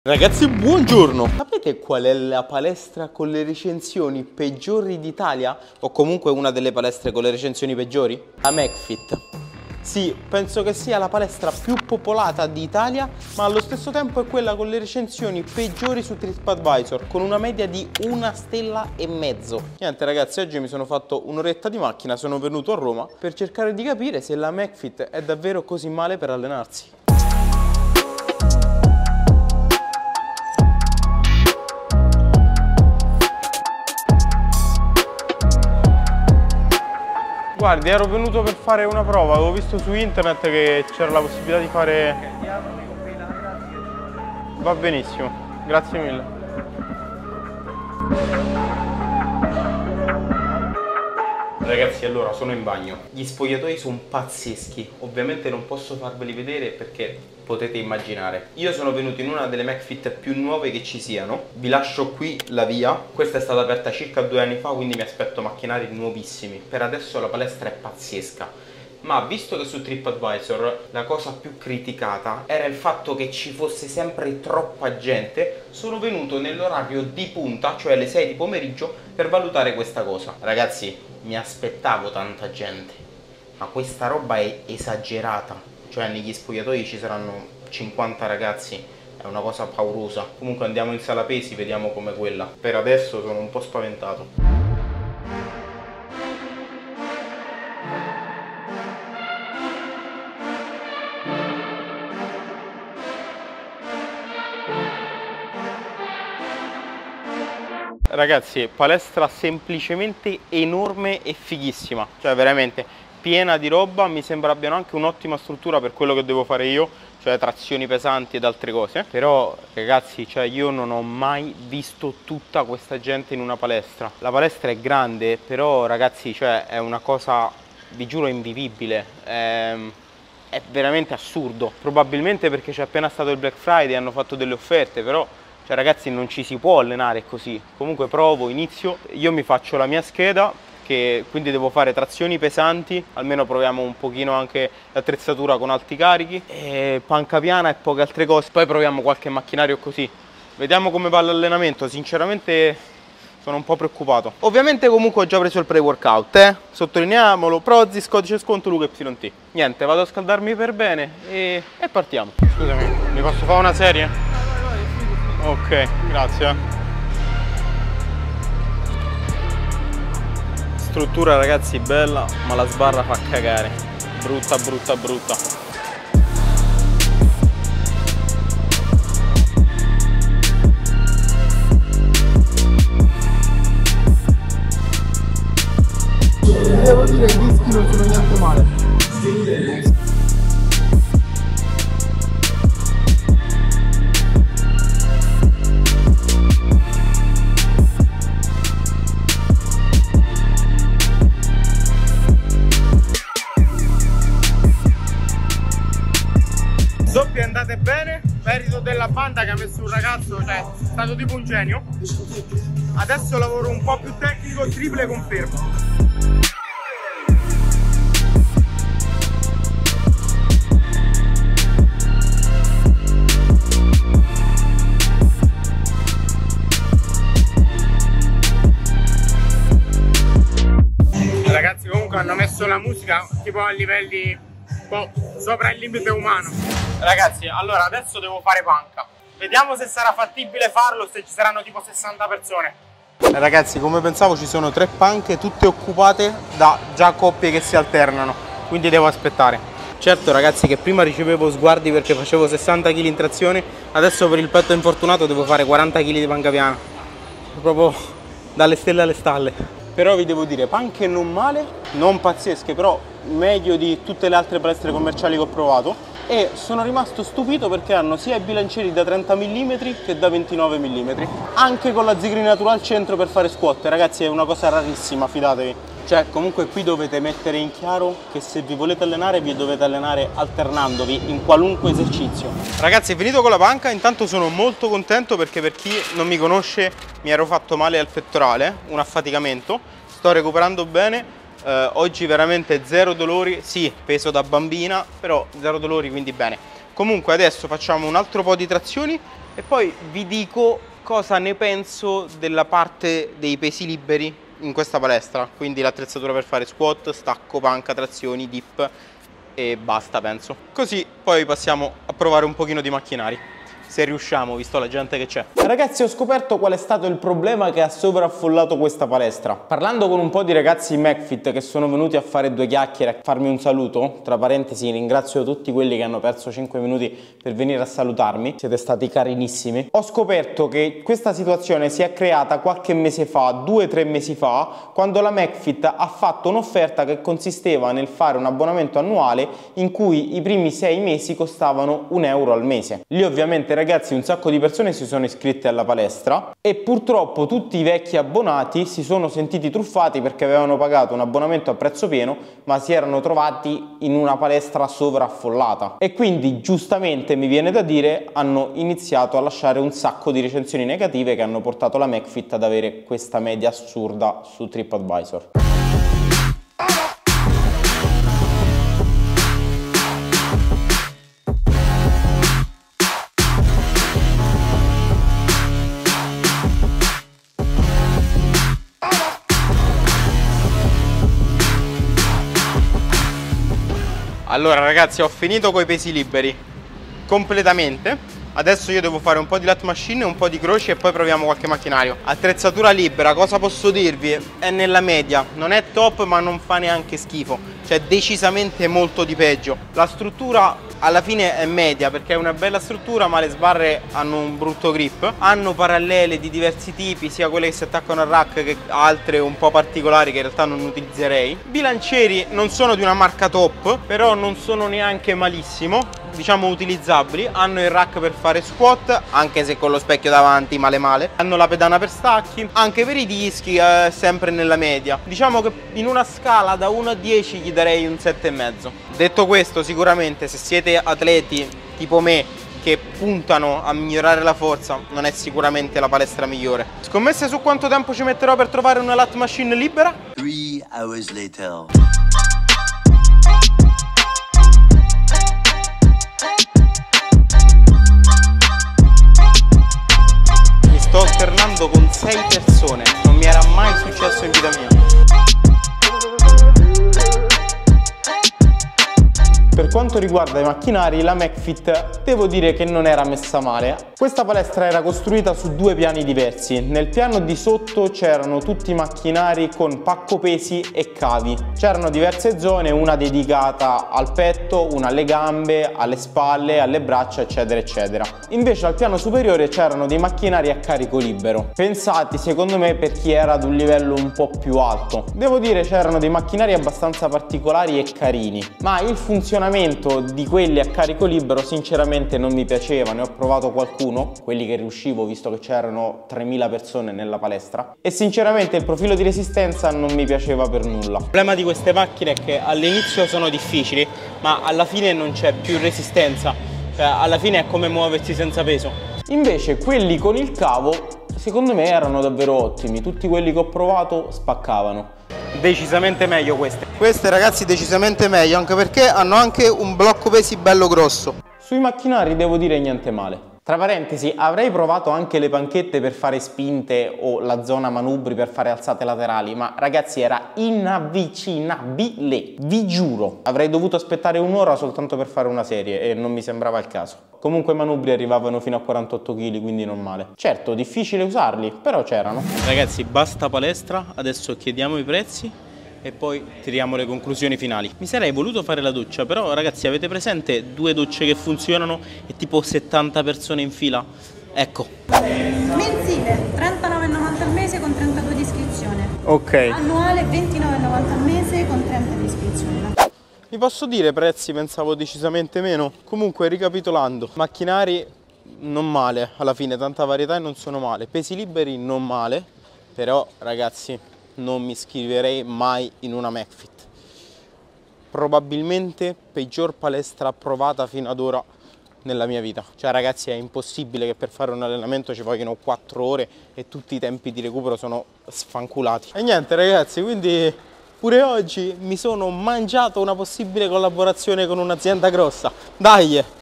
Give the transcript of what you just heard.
Ragazzi, buongiorno! Sapete qual è la palestra con le recensioni peggiori d'Italia? O comunque una delle palestre con le recensioni peggiori? La McFit. Sì, penso che sia la palestra più popolata d'Italia, ma allo stesso tempo è quella con le recensioni peggiori su TripAdvisor, con una media di 1,5 stelle. Niente ragazzi, oggi mi sono fatto un'oretta di macchina, sono venuto a Roma per cercare di capire se la McFit è davvero così male per allenarsi. Guardi, ero venuto per fare una prova, avevo visto su internet che c'era la possibilità di fare... Va benissimo, grazie mille. Ragazzi, allora sono in bagno. Gli spogliatoi sono pazzeschi, ovviamente non posso farveli vedere perché potete immaginare. Io sono venuto in una delle McFit più nuove che ci siano. Vi lascio qui la via. Questa è stata aperta circa 2 anni fa, quindi mi aspetto macchinari nuovissimi. Per adesso la palestra è pazzesca. Ma visto che su TripAdvisor la cosa più criticata era il fatto che ci fosse sempre troppa gente, sono venuto nell'orario di punta, cioè alle 6 di pomeriggio, per valutare questa cosa. Ragazzi, mi aspettavo tanta gente, ma questa roba è esagerata. Cioè negli spogliatoi ci saranno 50 ragazzi, è una cosa paurosa. Comunque andiamo in sala pesi, vediamo com'è quella. Per adesso sono un po' spaventato. Ragazzi, palestra semplicemente enorme e fighissima, cioè veramente piena di roba. Mi sembra abbiano anche un'ottima struttura per quello che devo fare io, cioè trazioni pesanti ed altre cose. Però ragazzi, cioè io non ho mai visto tutta questa gente in una palestra. La palestra è grande, però ragazzi, cioè è una cosa, vi giuro, invivibile. È veramente assurdo. Probabilmente perché c'è appena stato il Black Friday, hanno fatto delle offerte, però cioè ragazzi non ci si può allenare così. Comunque provo, inizio, io mi faccio la mia scheda, che quindi devo fare trazioni pesanti, almeno proviamo un pochino anche l'attrezzatura con alti carichi, e panca piana e poche altre cose, poi proviamo qualche macchinario così. Vediamo come va l'allenamento. Sinceramente sono un po' preoccupato. Ovviamente comunque ho già preso il pre-workout, sottolineiamolo, Prozis, codice sconto LucaYT. Niente, vado a scaldarmi per bene e partiamo. Scusami, mi posso fare una serie? Ok, grazie. Struttura ragazzi bella, ma la sbarra fa cagare. Brutta, brutta, brutta. Devo dire che i dischi non sono niente male. Doppie andate bene, merito della banda che ha messo un ragazzo, cioè è stato tipo un genio. Adesso lavoro un po' più tecnico, triple confermo. Ragazzi, comunque hanno messo la musica tipo a livelli un po' sopra il limite umano. Ragazzi, allora adesso devo fare panca. Vediamo se sarà fattibile farlo, se ci saranno tipo 60 persone. Ragazzi, come pensavo ci sono 3 panche tutte occupate da già coppie che si alternano, quindi devo aspettare. Certo ragazzi, che prima ricevevo sguardi perché facevo 60 kg in trazione, adesso per il petto infortunato devo fare 40 kg di panca piana. Proprio dalle stelle alle stalle. Però vi devo dire, panche non male, non pazzesche, però meglio di tutte le altre palestre commerciali che ho provato. E sono rimasto stupito perché hanno sia i bilancieri da 30 mm che da 29 mm, anche con la zigrinatura al centro per fare squat. Ragazzi, è una cosa rarissima, fidatevi. Cioè comunque qui dovete mettere in chiaro che se vi volete allenare vi dovete allenare alternandovi in qualunque esercizio. Ragazzi, finito con la panca, intanto sono molto contento perché per chi non mi conosce mi ero fatto male al pettorale, un affaticamento, sto recuperando bene. Oggi veramente zero dolori, sì, peso da bambina, però zero dolori, quindi bene. Comunque adesso facciamo un altro po' di trazioni e poi vi dico cosa ne penso della parte dei pesi liberi in questa palestra, quindi l'attrezzatura per fare squat, stacco, panca, trazioni, dip e basta penso. Così poi passiamo a provare un pochino di macchinari, se riusciamo, visto la gente che c'è. Ragazzi, ho scoperto qual è stato il problema che ha sovraffollato questa palestra. Parlando con un po' di ragazzi in McFit che sono venuti a fare due chiacchiere, a farmi un saluto, tra parentesi ringrazio tutti quelli che hanno perso 5 minuti per venire a salutarmi, siete stati carinissimi. Ho scoperto che questa situazione si è creata qualche mese fa, 2-3 mesi fa, quando la McFit ha fatto un'offerta che consisteva nel fare un abbonamento annuale in cui i primi 6 mesi costavano €1 al mese. Lì ovviamente ragazzi un sacco di persone si sono iscritte alla palestra e purtroppo tutti i vecchi abbonati si sono sentiti truffati perché avevano pagato un abbonamento a prezzo pieno ma si erano trovati in una palestra sovraffollata e quindi giustamente mi viene da dire hanno iniziato a lasciare un sacco di recensioni negative che hanno portato la McFit ad avere questa media assurda su TripAdvisor. Allora ragazzi, ho finito coi pesi liberi completamente. Adesso io devo fare un po' di lat machine, un po' di croci e poi proviamo qualche macchinario. Attrezzatura libera, cosa posso dirvi? È nella media, non è top ma non fa neanche schifo, cioè decisamente molto di peggio. La struttura alla fine è media perché è una bella struttura ma le sbarre hanno un brutto grip. Hanno parallele di diversi tipi, sia quelle che si attaccano al rack che altre un po' particolari che in realtà non utilizzerei. Bilancieri non sono di una marca top, però non sono neanche malissimo, diciamo utilizzabili. Hanno il rack per fare squat, anche se con lo specchio davanti male male. Hanno la pedana per stacchi, anche per i dischi sempre nella media. Diciamo che in una scala da 1 a 10 gli darei un 7,5. Detto questo, sicuramente se siete atleti tipo me che puntano a migliorare la forza, non è sicuramente la palestra migliore. Scommesse su quanto tempo ci metterò per trovare una lat machine libera? 3 hours later. Sto alternando con 6 persone, non mi era mai successo in vita mia. Per quanto riguarda i macchinari, la McFit devo dire che non era messa male. Questa palestra era costruita su 2 piani diversi. Nel piano di sotto c'erano tutti i macchinari con pacco pesi e cavi. C'erano diverse zone, una dedicata al petto, una alle gambe, alle spalle, alle braccia, eccetera eccetera. Invece al piano superiore c'erano dei macchinari a carico libero, pensati secondo me per chi era ad un livello un po' più alto. Devo dire c'erano dei macchinari abbastanza particolari e carini, ma il funzionamento di quelli a carico libero sinceramente non mi piaceva. Ne ho provato qualcuno, quelli che riuscivo visto che c'erano 3000 persone nella palestra, e sinceramente il profilo di resistenza non mi piaceva per nulla. Il problema di queste macchine è che all'inizio sono difficili ma alla fine non c'è più resistenza, cioè alla fine è come muoversi senza peso. Invece quelli con il cavo secondo me erano davvero ottimi, tutti quelli che ho provato spaccavano. Decisamente meglio queste ragazzi, decisamente meglio, anche perché hanno anche un blocco pesi bello grosso. Sui macchinari devo dire niente male. Tra parentesi, avrei provato anche le panchette per fare spinte o la zona manubri per fare alzate laterali, ma ragazzi era inavvicinabile, vi giuro. Avrei dovuto aspettare un'ora soltanto per fare una serie e non mi sembrava il caso. Comunque i manubri arrivavano fino a 48 kg, quindi non male. Certo, difficile usarli, però c'erano. Ragazzi, basta palestra, adesso chiediamo i prezzi e poi tiriamo le conclusioni finali. Mi sarei voluto fare la doccia, però ragazzi avete presente 2 docce che funzionano e tipo 70 persone in fila? Ecco. Mensile 39,90 al mese con 32 di iscrizione. Ok. Annuale 29,90 al mese con 30 di iscrizione. Vi posso dire prezzi, pensavo decisamente meno. Comunque ricapitolando, macchinari non male, alla fine tanta varietà e non sono male. Pesi liberi non male, però ragazzi non mi iscriverei mai in una McFit. Probabilmente peggior palestra provata fino ad ora nella mia vita. Cioè ragazzi è impossibile che per fare un allenamento ci vogliono 4 ore e tutti i tempi di recupero sono sfanculati. E niente ragazzi, quindi pure oggi mi sono mangiato una possibile collaborazione con un'azienda grossa. Dai!